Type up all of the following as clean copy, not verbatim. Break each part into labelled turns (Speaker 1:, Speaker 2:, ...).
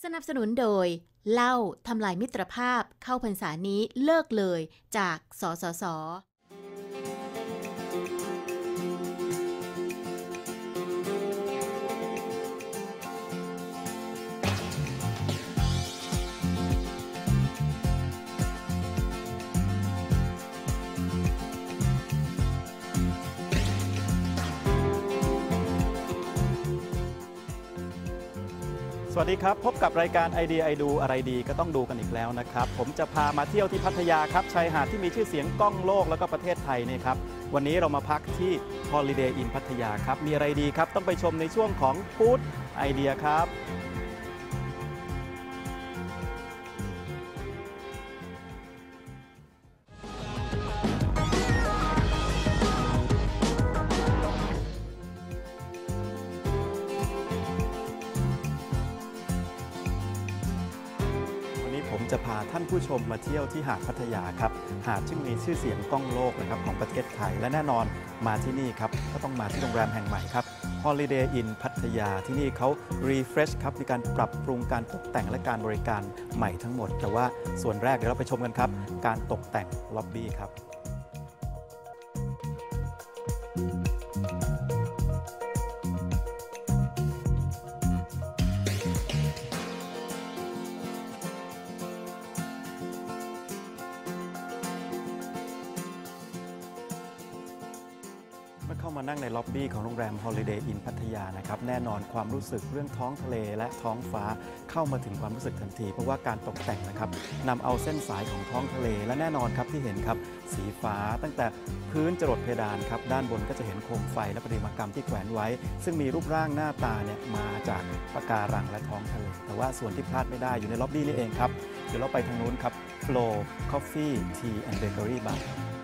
Speaker 1: สนับสนุนโดยเหล้าทำลายมิตรภาพเข้าพรรษานี้เลิกเลยจากสสส.
Speaker 2: สวัสดีครับพบกับรายการไอเดียไอดูอะไรดีก็ต้องดูกันอีกแล้วนะครับผมจะพามาเที่ยวที่พัทยาครับชายหาดที่มีชื่อเสียงก้องโลกแล้วก็ประเทศไทยนี่ครับวันนี้เรามาพักที่ Holiday Inn พัทยาครับมีอะไรดีครับต้องไปชมในช่วงของฟู้ดไอเดียครับผมจะพาท่านผู้ชมมาเที่ยวที่หาดพัทยาครับหาดที่มีชื่อเสียงก้องโลกนะครับของประเทศไทยและแน่นอนมาที่นี่ครับก็ต้องมาที่โรงแรมแห่งใหม่ครับ Holiday Inn พัทยาที่นี่เขา refresh ครับมีการปรับปรุงการตกแต่งและการบริการใหม่ทั้งหมดแต่ว่าส่วนแรกเดี๋ยวเราไปชมกันครับการตกแต่งล็อบบี้ครับเข้ามานั่งในล็อบบี้ของโรงแรม Holiday Inn พัทยานะครับแน่นอนความรู้สึกเรื่องท้องทะเลและท้องฟ้าเข้ามาถึงความรู้สึกทันทีเพราะว่าการตกแต่งนะครับนำเอาเส้นสายของท้องทะเลและแน่นอนครับที่เห็นครับสีฟ้าตั้งแต่พื้นจรดเพดานครับด้านบนก็จะเห็นโคมไฟและประติมากรรมที่แขวนไว้ซึ่งมีรูปร่างหน้าตาเนี่ยมาจากปะการังและท้องทะเลแต่ว่าส่วนที่พลาดไม่ได้อยู่ในล็อบบี้นี่เองครับเดี๋ยวเราไปทางนู้นครับ Flow Coffee Tea and Bakery Bar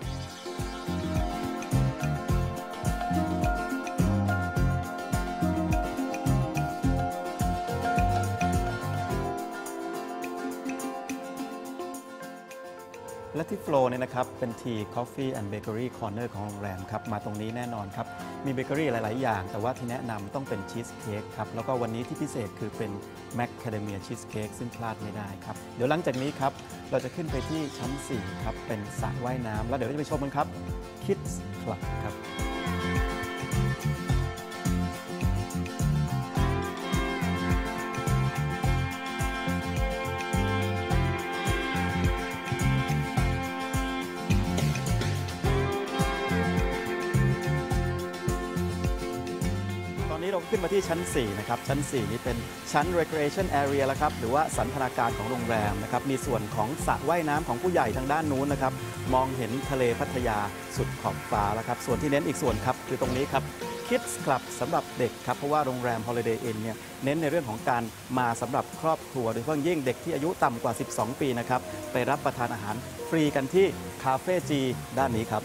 Speaker 2: และที่ Flow เนี่ยนะครับเป็น Tea Coffee and Bakery Corner ของโรงแรมครับมาตรงนี้แน่นอนครับมีเบเกอรี่หลายๆอย่างแต่ว่าที่แนะนำต้องเป็นชีสเค้กครับแล้วก็วันนี้ที่พิเศษคือเป็น Macadamia Cheesecake ซึ่งพลาดไม่ได้ครับเดี๋ยวหลังจากนี้ครับเราจะขึ้นไปที่ชั้น 4 ครับเป็นสระว่ายน้ำแล้วเดี๋ยวเราจะไปชมกันครับ Kids Club ครับเราขึ้นมาที่ชั้น 4 นะครับชั้น 4 นี้เป็นชั้น recreation area แล้วครับหรือว่าสันทนาการของโรงแรมนะครับมีส่วนของสระว่ายน้ำของผู้ใหญ่ทางด้านนู้นนะครับมองเห็นทะเลพัทยาสุดขอบฟ้าแล้วครับส่วนที่เน้นอีกส่วนครับคือตรงนี้ครับ Kids Club สำหรับเด็กครับเพราะว่าโรงแรม Holiday Inn เนี่ยเน้นในเรื่องของการมาสำหรับครอบครัวโดยเฉพาะยิ่งเด็กที่อายุต่ำกว่า 12 ปีนะครับไปรับประทานอาหารฟรีกันที่คาเฟ่จีด้านนี้ครับ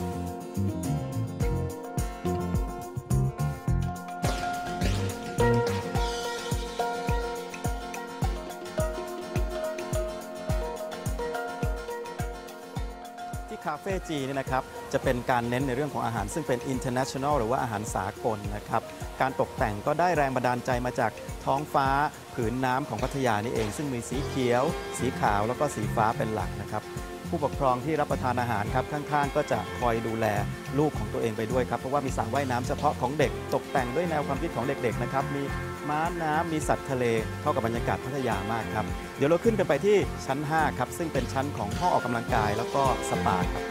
Speaker 2: คาเฟ่จีนี่นะครับจะเป็นการเน้นในเรื่องของอาหารซึ่งเป็น international หรือว่าอาหารสากลนะครับการตกแต่งก็ได้แรงบันดาลใจมาจากท้องฟ้าผืนน้ำของพัทยานี่เองซึ่งมีสีเขียวสีขาวแล้วก็สีฟ้าเป็นหลักนะครับผู้ปกครองที่รับประทานอาหารครับข้างๆก็จะคอยดูแลลูกของตัวเองไปด้วยครับเพราะว่ามีสระว่ายน้ำเฉพาะของเด็กตกแต่งด้วยแนวความคิดของเด็กๆนะครับมีม้าน้ำมีสัตว์ทะเลเข้ากับบรรยากาศพัทยามากครับเดี๋ยวเราขึ้นกันไปที่ชั้น 5 ครับซึ่งเป็นชั้นของห้องออกกำลังกายแล้วก็สปาครับ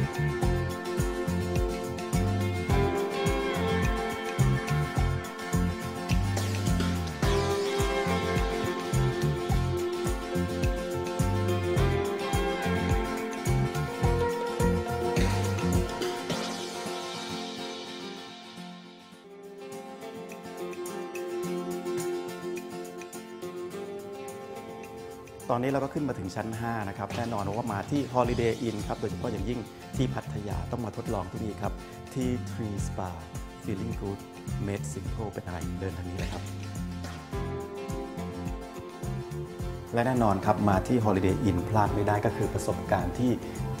Speaker 2: ตอนนี้เราก็ขึ้นมาถึงชั้น 5 นะครับแน่นอนว่ามาที่ Holiday Inn ครับโดยเฉพาะอย่างยิ่งที่พัทยาต้องมาทดลองที่นี่ครับที่ Tree Spa Feeling Good Made Simple เป็นอะไรเดินทางนี้เลยครับและแน่นอนครับมาที่ Holiday Inn พลาดไม่ได้ก็คือประสบการณ์ที่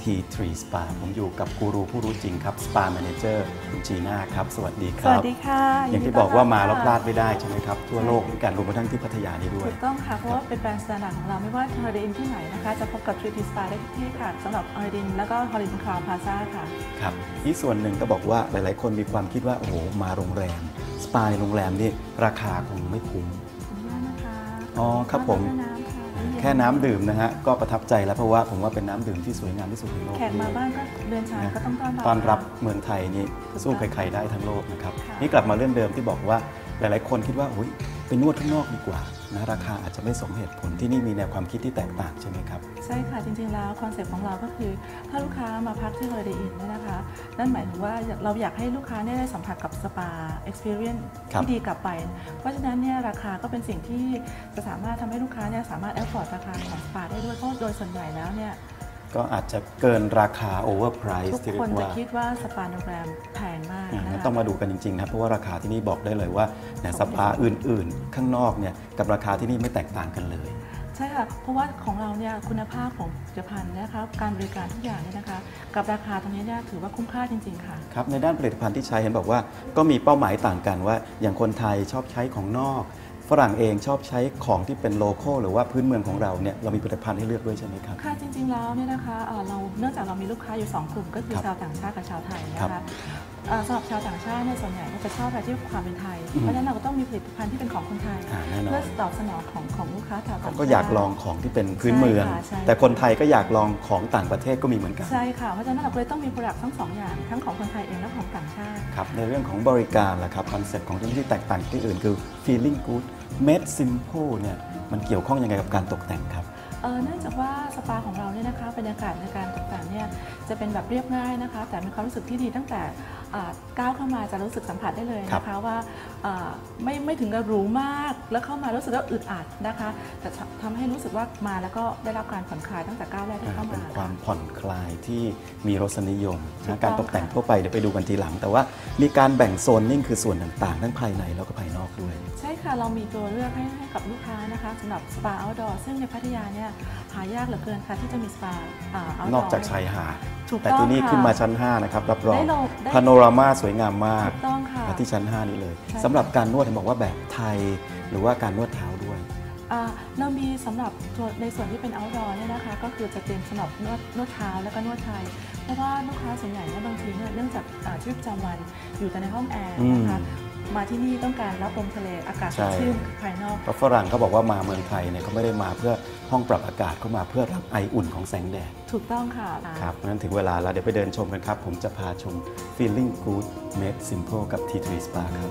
Speaker 2: T3 Spa ผมอยู่กับกูรูผู้รู้จริงครับ Spa Manager คุณจีน่าครับสวัสดีค
Speaker 3: ส
Speaker 2: รั
Speaker 3: วั
Speaker 2: บ
Speaker 3: สดีค่ะ
Speaker 2: อย่างที่บอกว่ามาแล้วพลาดไม่ได้ใช่ไหมครับทั่วโลกเหมือนกันรวมไปทั้งที่พัทยานี่ด้วย
Speaker 3: ถูกต้องค่ะเพราะว่าเป็นแบรนด์สแตนดาร์ดของเราไม่ว่าฮอลิเดย์ที่ไหนนะคะจะพบกับ 3T Spa ได้ทุกที่ค่ะสำหรับฮอลิเดย์แล้วก็ฮอลิเดย์คราวพลาซ่าค่ะ
Speaker 2: ครับที่ส่วนหนึ่งก็บอกว่าหลายๆ คนมีความคิดว่าโอ้โหมาโรงแรมสปาในโรงแรมนี่ราคาคงไม่คุ้ม
Speaker 3: ขอบคุณมากนะคะ
Speaker 2: อ๋อครับผม
Speaker 3: น้ำค่ะ
Speaker 2: แค่น้ำดื่มนะฮะก็ประทับใจแล้วเพราะว่าผมว่าเป็นน้ำดื่มที่สวยงามที่สุดในโลก
Speaker 3: แขกมาบ้านก็เดินชายก็ต้องต้อนรับ
Speaker 2: ต้อนรับเมืองไทยนี่สู้ใครๆได้ทั้งโลกนะครับ
Speaker 3: ค่ะ
Speaker 2: นี่กลับมาเรื่องเดิมที่บอกว่าหลายๆ คนคิดว่าอุ๊ยไปนวดข้างนอกดีกว่านะราคาอาจจะไม่สมเหตุผลที่นี่มีแนวความคิดที่แตกต่างใช่ไหมครับ
Speaker 3: ใช่ค่ะจริงๆแล้วคอนเซ็ปต์ของเราก็คือถ้าลูกค้ามาพักที่ Holiday Inn เนี่ยนะคะนั่นหมายถึงว่าเราอยากให้ลูกค้าได้สัมผัสกับสปา experience
Speaker 2: ครับ
Speaker 3: ที่ดีกลับไป เพราะฉะนั้นเนี่ยราคาก็เป็นสิ่งที่จะสามารถทำให้ลูกค้าเนี่ยสามารถ afford ราคาของสปาได้ด้วยเพราะโดยส่วนใหญ่แล้วเนี่ย
Speaker 2: ก็อาจจะเกินราคา overprice
Speaker 3: ทุก
Speaker 2: ที่เรี
Speaker 3: ค
Speaker 2: ย
Speaker 3: น
Speaker 2: ก
Speaker 3: จะ
Speaker 2: ว่า
Speaker 3: คิดว่าสปาโรงแรมแพงมากนะคะ
Speaker 2: ต้องมาดูกันจริงๆนะเพราะว่าราคาที่นี่บอกได้เลยว่าเนี่ยสปาอื่นๆ ข้างนอกเนี่ยกับราคาที่นี่ไม่แตกต่างกันเลย
Speaker 3: ใช่ค่ะเพราะว่าของเราเนี่ยคุณภาพของผลิตภัณฑ์นะคะการบริการทุกอย่างเนี่ยนะคะกับราคาตรงนี้เนี่ยถือว่าคุ้มค่าจริงๆค่ะ
Speaker 2: ครับในด้านผลิตภัณฑ์ที่ใช้เห็นบอกว่าก็มีเป้าหมายต่างกันว่า อย่างคนไทยชอบใช้ของนอก ฝรั่งเองชอบใช้ของที่เป็นโลคอลหรือว่าพื้นเมืองของเราเนี่ยเรามีผลิตภัณฑ์ให้เลือกด้วยใช่ไหมครับ
Speaker 3: ค่ะจริงๆแล้วเนี่ยนะคะเราเนื่องจากเรามีลูกค้าอยู่ 2 กลุ่มก็คือ
Speaker 2: ครับ
Speaker 3: ชาวต่างชาติกับชาวไทยนะ
Speaker 2: ครั
Speaker 3: คะ
Speaker 2: บ
Speaker 3: สำหรับชาวต่างชาติเนี่ยส่วนใหญ่ก็จะชอบอะไรที่ความเป็นไทย เพราะฉะนั้นเราก็ต้องมีผลิตภัณฑ์ที่เป็นของคนไทย
Speaker 2: แน่นอ
Speaker 3: เพื่อน ตอบสนองของลูกค้าชาวต่าง
Speaker 2: เขา
Speaker 3: ชาติ
Speaker 2: ก็อยากลองของที่เป็นพื้นเมือง
Speaker 3: ใช่ค่ะใช่
Speaker 2: แต่คนไทยก็อยากลองของต่างประเทศก็มีเหมือนกัน
Speaker 3: ใช่ค่ะเพราะฉะนั้นเราก็เลยต้องมีโปรดักต์ทั้ง 2 อย่างทั้งของคนไทยเองและของต่างชาติ
Speaker 2: ครับในเรื่องของบริการล่ะครับคอนเซ็ปต์ของที่นี่ที่แตกต่างจากที่อื่นคือ feeling good made simple เนี่ยมันเกี่ยวข้องยังไงกับการตกแต่งครับ
Speaker 3: เนื่องจากว่าสปาของเราเนี่ยนะคะบรรยากาศในการตกแต่งเนี่ยจะเป็นแบบเรียบง่ายนะคะ แต่มีความรู้สึกที่ดีตั้งแต่ก้าวเข้ามาจะรู้สึกสัมผัสได้เลยนะคะว่าไม่ถึงกับหรูมากแล้วเข้ามารู้สึกว่าอึดอัดนะคะแต่ทำให้รู้สึกว่ามาแล้วก็ได้รับการผ่อนคลายตั้งแต่ก้าวแรกที่เข้า
Speaker 2: เป็
Speaker 3: มาน
Speaker 2: ความผ่อนคลายที่มีรสนิยม
Speaker 3: ถูกต้
Speaker 2: นะ
Speaker 3: อง
Speaker 2: การตกแต่ง
Speaker 3: ค่ะ
Speaker 2: ทั่วไปเดี๋ยวไปดูกันทีหลัง แต่ว่ามีการแบ่งโซนนิ่งคือส่วนต่างๆ ทั้งภายในแล้วก็ภายนอกด้วย
Speaker 3: ใช่ค่ะเรามีตัวเลือกให้กับลูกค้านะคะสำหรับสปา outdoor ซึ่งในพัทยาเนี่ยหายากเหลือเกินค่ะที่จะมีสปา outdoor
Speaker 2: นอกจากชายหาด
Speaker 3: ถูก
Speaker 2: แต่
Speaker 3: ต้อง
Speaker 2: ที่นี่
Speaker 3: ค่ะ
Speaker 2: ขึ้นมาชั้น 5 นะครับ รับรอง
Speaker 3: ได้
Speaker 2: พาโนรามาสวยงามมาก
Speaker 3: ถูกต้องค่ะ
Speaker 2: ที่ชั้น 5 นี้เลย
Speaker 3: ใช่
Speaker 2: สำหรับการนวดเห็นบอกว่าแบบไทย หรือว่าการนวดเท้าด้วย
Speaker 3: เรามีสำหรับในส่วนที่เป็น outdoor เนี่ยนะคะก็คือจะเตรียมสำหรับนวดเท้าแล้วก็นวดไทย เพราะว่าลูกค้าส่วนใหญ่เนี่ยบางทีเนี่ยเนื่องจากชีวิตประจำวันอยู่แต่ในห้องแอร์นะคะมาที่นี่ต้องการรับลมทะเลอากาศสดชื่นภายนอก
Speaker 2: เพราะฝรั่งเขาบอกว่ามาเมืองไทยเนี่ยเขาไม่ได้มาเพื่อห้องปรับอากาศเขามาเพื่อรับไออุ่นของแสงแดด
Speaker 3: ถูกต้องค่ะ
Speaker 2: ครับงั้นถึงเวลาแล้วเดี๋ยวไปเดินชมกันครับ ผมจะพาชม Feeling Good Made Simple กับ T3 Spa ครับ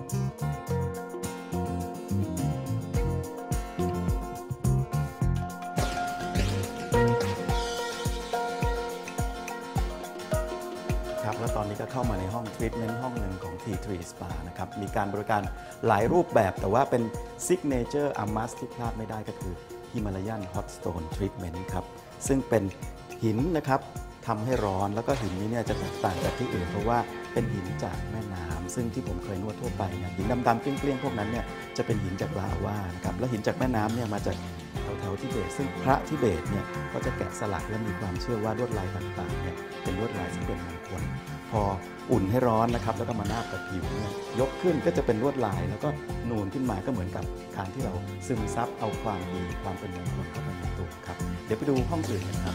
Speaker 2: ครับแล้วตอนนี้ก็เข้ามาในห้องทรีทเมนต์ห้องหนึ่งของ T3 Spa นะครับ มีการบริการหลายรูปแบบแต่ว่าเป็น Signature a m u s ที่พลาดไม่ได้ก็คือ Himalayan Hot Stone Treatment ครับ ซึ่งเป็นหินนะครับทำให้ร้อนแล้วก็หินนี้เนี่ยจะแตกต่างจากที่อื่นเพราะว่าเป็นหินจากแม่น้ำซึ่งที่ผมเคยนวดทั่วไปเนี่ยหินดำๆเกลี้ยงๆพวกนั้นเนี่ยจะเป็นหินจากลาวานะครับแล้วหินจากแม่น้ำเนี่ยมาจากแถวๆทิเบตซึ่งพระทิเบตเนี่ยก็จะแกะสลักและมีความเชื่อว่าลวดลายต่างๆเนี่ยเป็นลวดลายซึ่งเป็นมงคลพออุ่นให้ร้อนนะครับแล้วก็มานาบกับผิวเนี่ยยกขึ้นก็จะเป็นลวดลายแล้วก็นูนขึ้นมาก็เหมือนกับการที่เราซึมซับเอาความดีความเป็นมงคลเข้าไปในตัวครับเดี๋ยวไปดูห้องอื่นกันครับ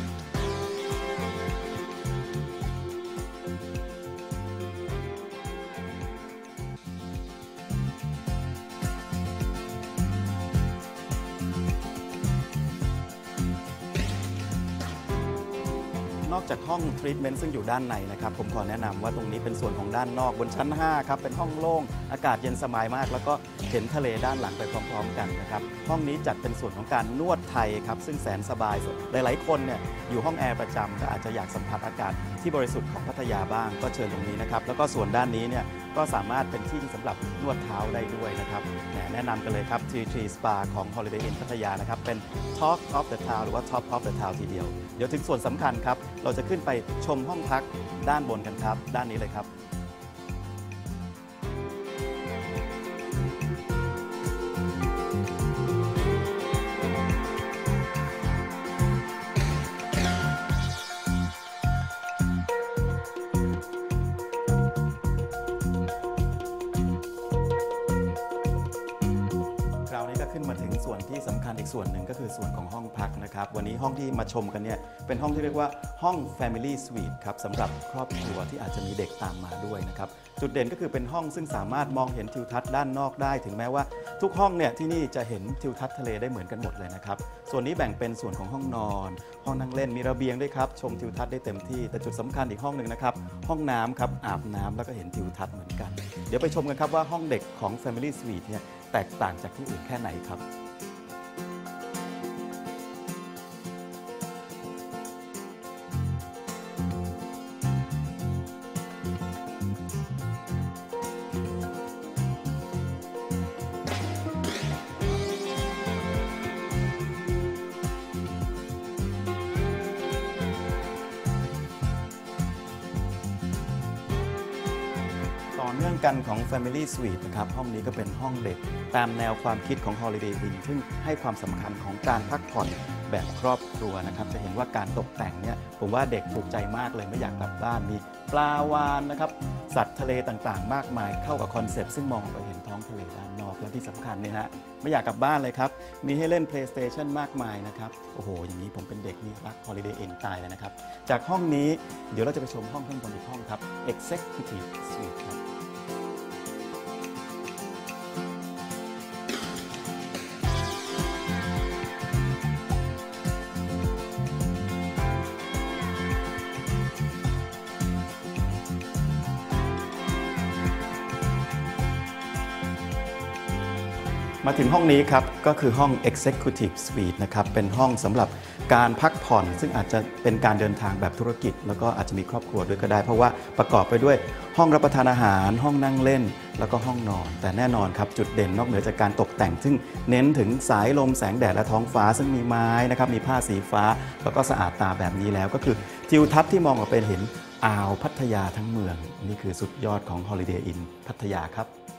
Speaker 2: นอกจากห้องทรีทเมนต์ซึ่งอยู่ด้านในนะครับผมขอแนะนำว่าตรงนี้เป็นส่วนของด้านนอกบนชั้น 5 ครับ เป็นห้องโล่งอากาศเย็นสบายมาก แล้วก็เห็นทะเลด้านหลังไปพร้อมๆกันนะครับห้องนี้จัดเป็นส่วนของการนวดไทยครับซึ่งแสนสบายหลายๆคนเนี่ยอยู่ห้องแอร์ประจำก็อาจจะอยากสัมผัสอากาศที่บริสุทธิ์ของพัทยาบ้างก็เชิญตรงนี้นะครับแล้วก็ส่วนด้านนี้เนี่ยก็สามารถเป็นที่สำหรับนวดเท้าได้ด้วยนะครับแนะนำกันเลยครับ T3 Spa ของ Holiday Inn พัทยานะครับเป็น Talk of the Town หรือว่า Top of the Town ทีเดียวเดี๋ยวถึงส่วนสำคัญครับเราจะขึ้นไปชมห้องพักด้านบนกันครับด้านนี้เลยครับขึ้นมาถึงส่วนที่สำคัญอีกส่วนหนึ่งก็คือส่วนของห้องพักนะครับวันนี้ห้องที่มาชมกันเนี่ยเป็นห้องที่เรียกว่าห้อง Family Suite ครับสำหรับครอบครัวที่อาจจะมีเด็กตามมาด้วยนะครับจุดเด่นก็คือเป็นห้องซึ่งสามารถมองเห็นทิวทัศน์ด้านนอกได้ถึงแม้ว่าทุกห้องเนี่ยที่นี่จะเห็นทิวทัศน์ทะเลได้เหมือนกันหมดเลยนะครับส่วนนี้แบ่งเป็นส่วนของห้องนอนห้องนั่งเล่นมีระเบียงด้วยครับชมทิวทัศน์ได้เต็มที่แต่จุดสำคัญอีกห้องหนึ่งนะครับห้องน้ำครับอาบน้ำแล้วก็เห็นทิวทัศน์เหมือนกันเดี๋ยวไปชมกันครับว่าห้องเด็กของ Family Suite เนี่ยแตกต่างจากที่อื่นแค่ไหนครับ ต่อเนื่องกันของ Family Suite นะครับห้องนี้ก็เป็นห้องเด็กตามแนวความคิดของ Holiday Inn ซึ่งให้ความสำคัญของการพักผ่อนแบบครอบครัวนะครับจะเห็นว่าการตกแต่งเนี่ยผมว่าเด็กถูกใจมากเลยไม่อยากกลับบ้านมีปลาวาฬนะครับสัตว์ทะเลต่างๆมากมายเข้ากับคอนเซปต์ซึ่งมองไปเห็นท้องทะเลด้านนอกและที่สำคัญเนี่ยนะไม่อยากกลับบ้านเลยครับมีให้เล่น PlayStation มากมายนะครับโอ้โหอย่างนี้ผมเป็นเด็กนี่รัก Holiday Inn ตายเลยนะครับจากห้องนี้เดี๋ยวเราจะไปชมห้องข้างบนอีกห้องครับ Executive Suite ครับ มาถึงห้องนี้ครับก็คือห้อง Executive Suite นะครับเป็นห้องสำหรับการพักผ่อนซึ่งอาจจะเป็นการเดินทางแบบธุรกิจแล้วก็อาจจะมีครอบครัวด้วยก็ได้เพราะว่าประกอบไปด้วยห้องรับประทานอาหารห้องนั่งเล่นแล้วก็ห้องนอนแต่แน่นอนครับจุดเด่นนอกเหนือจากการตกแต่งซึ่งเน้นถึงสายลมแสงแดดและท้องฟ้าซึ่งมีไม้นะครับมีผ้าสีฟ้าแล้วก็สะอาดตาแบบนี้แล้วก็คือทิวทัศน์ที่มองออกไปเห็นอ่าวพัทยาทั้งเมืองนี่คือสุดยอดของ Holiday Inn พัทยาครับ